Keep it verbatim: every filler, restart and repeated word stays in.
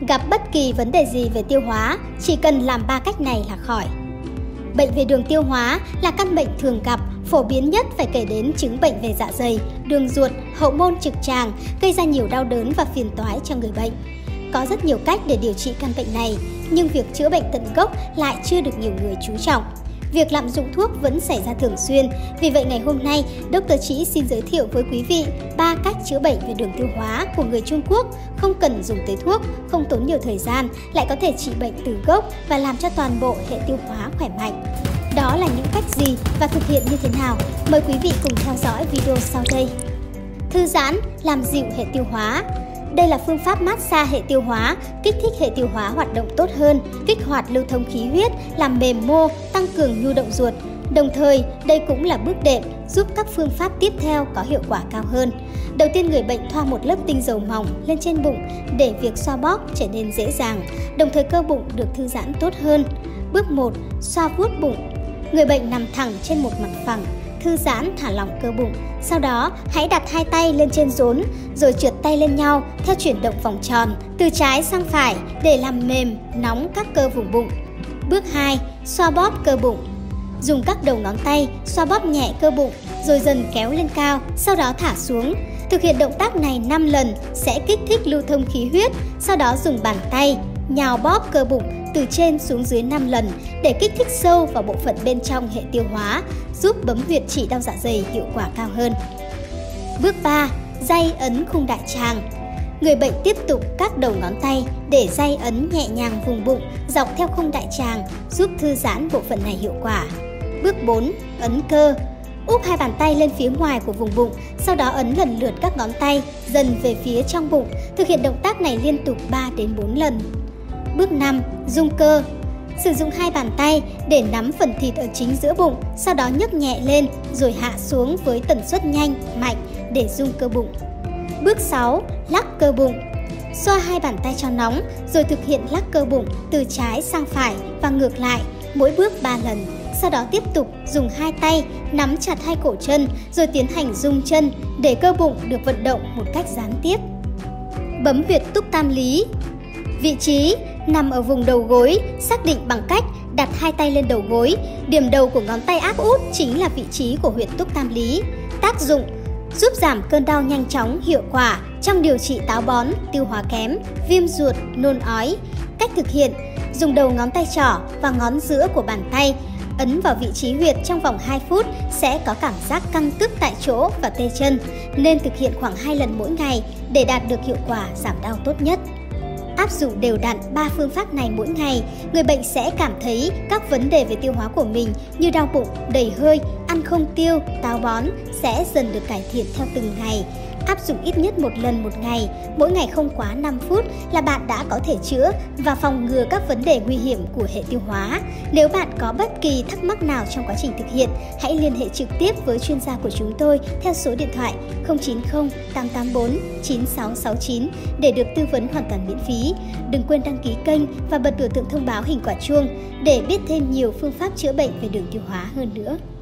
Gặp bất kỳ vấn đề gì về tiêu hóa, chỉ cần làm ba cách này là khỏi. Bệnh về đường tiêu hóa là căn bệnh thường gặp, phổ biến nhất phải kể đến chứng bệnh về dạ dày, đường ruột, hậu môn trực tràng, gây ra nhiều đau đớn và phiền toái cho người bệnh. Có rất nhiều cách để điều trị căn bệnh này, nhưng việc chữa bệnh tận gốc lại chưa được nhiều người chú trọng. Việc lạm dụng thuốc vẫn xảy ra thường xuyên, vì vậy ngày hôm nay, Doctor Trĩ xin giới thiệu với quý vị ba cách chữa bệnh về đường tiêu hóa của người Trung Quốc, không cần dùng tới thuốc, không tốn nhiều thời gian, lại có thể trị bệnh từ gốc và làm cho toàn bộ hệ tiêu hóa khỏe mạnh. Đó là những cách gì và thực hiện như thế nào? Mời quý vị cùng theo dõi video sau đây. Thư giãn, làm dịu hệ tiêu hóa. Đây là phương pháp massage hệ tiêu hóa, kích thích hệ tiêu hóa hoạt động tốt hơn, kích hoạt lưu thông khí huyết, làm mềm mô, tăng cường nhu động ruột. Đồng thời, đây cũng là bước đệm giúp các phương pháp tiếp theo có hiệu quả cao hơn. Đầu tiên, người bệnh thoa một lớp tinh dầu mỏng lên trên bụng để việc xoa bóp trở nên dễ dàng, đồng thời cơ bụng được thư giãn tốt hơn. Bước một. Xoa vuốt bụng. Người bệnh nằm thẳng trên một mặt phẳng, thư giãn thả lỏng cơ bụng. Sau đó, hãy đặt hai tay lên trên rốn, rồi trượt tay lên nhau theo chuyển động vòng tròn, từ trái sang phải để làm mềm, nóng các cơ vùng bụng. Bước hai. Xoa bóp cơ bụng. Dùng các đầu ngón tay xoa bóp nhẹ cơ bụng, rồi dần kéo lên cao, sau đó thả xuống. Thực hiện động tác này năm lần sẽ kích thích lưu thông khí huyết, sau đó dùng bàn tay nhào bóp cơ bụng từ trên xuống dưới năm lần để kích thích sâu vào bộ phận bên trong hệ tiêu hóa, giúp bấm huyệt trị đau dạ dày hiệu quả cao hơn. Bước ba. Day ấn khung đại tràng. Người bệnh tiếp tục các đầu ngón tay để day ấn nhẹ nhàng vùng bụng dọc theo khung đại tràng, giúp thư giãn bộ phận này hiệu quả. Bước bốn. Ấn cơ. Úp hai bàn tay lên phía ngoài của vùng bụng, sau đó ấn lần lượt các ngón tay dần về phía trong bụng. Thực hiện động tác này liên tục ba đến bốn lần. Bước năm. Rung cơ. Sử dụng hai bàn tay để nắm phần thịt ở chính giữa bụng, sau đó nhấc nhẹ lên rồi hạ xuống với tần suất nhanh, mạnh để rung cơ bụng. Bước sáu. Lắc cơ bụng. Xoa hai bàn tay cho nóng rồi thực hiện lắc cơ bụng từ trái sang phải và ngược lại, mỗi bước ba lần. Sau đó tiếp tục dùng hai tay nắm chặt hai cổ chân rồi tiến hành rung chân để cơ bụng được vận động một cách gián tiếp. Bấm huyệt túc tam lý. Vị trí nằm ở vùng đầu gối, xác định bằng cách đặt hai tay lên đầu gối. Điểm đầu của ngón tay áp út chính là vị trí của huyệt túc tam lý. Tác dụng: giúp giảm cơn đau nhanh chóng, hiệu quả trong điều trị táo bón, tiêu hóa kém, viêm ruột, nôn ói. Cách thực hiện: dùng đầu ngón tay trỏ và ngón giữa của bàn tay ấn vào vị trí huyệt trong vòng hai phút sẽ có cảm giác căng tức tại chỗ và tê chân, nên thực hiện khoảng hai lần mỗi ngày để đạt được hiệu quả giảm đau tốt nhất. Áp dụng đều đặn ba phương pháp này mỗi ngày, người bệnh sẽ cảm thấy các vấn đề về tiêu hóa của mình như đau bụng, đầy hơi, ăn không tiêu, táo bón sẽ dần được cải thiện theo từng ngày. Áp dụng ít nhất một lần một ngày, mỗi ngày không quá năm phút là bạn đã có thể chữa và phòng ngừa các vấn đề nguy hiểm của hệ tiêu hóa. Nếu bạn có bất kỳ thắc mắc nào trong quá trình thực hiện, hãy liên hệ trực tiếp với chuyên gia của chúng tôi theo số điện thoại không chín không tám tám bốn chín sáu sáu chín để được tư vấn hoàn toàn miễn phí. Đừng quên đăng ký kênh và bật biểu tượng thông báo hình quả chuông để biết thêm nhiều phương pháp chữa bệnh về đường tiêu hóa hơn nữa.